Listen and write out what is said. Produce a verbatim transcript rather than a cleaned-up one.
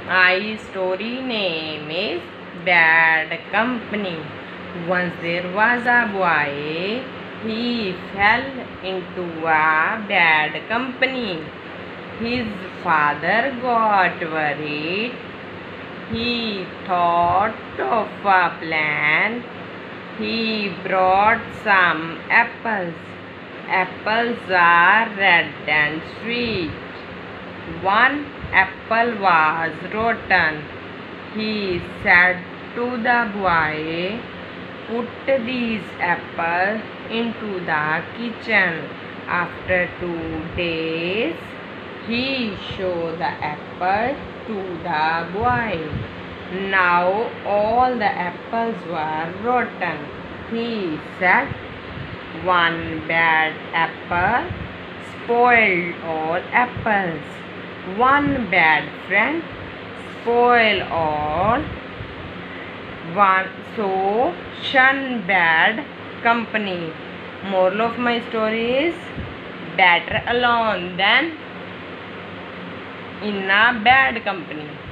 My story name is Bad Company. Once there was a boy. He fell into a bad company. His father got worried. He thought of a plan. He brought some apples. Apples are red and sweet. One apple was rotten. He said to the boy, "Put these apples into the kitchen." After two days, he showed the apple to the boy. Now all the apples were rotten. He said, "One bad apple spoiled all apples. One bad friend spoil all. One so shun bad company." Moral of my story is better alone than in a bad company.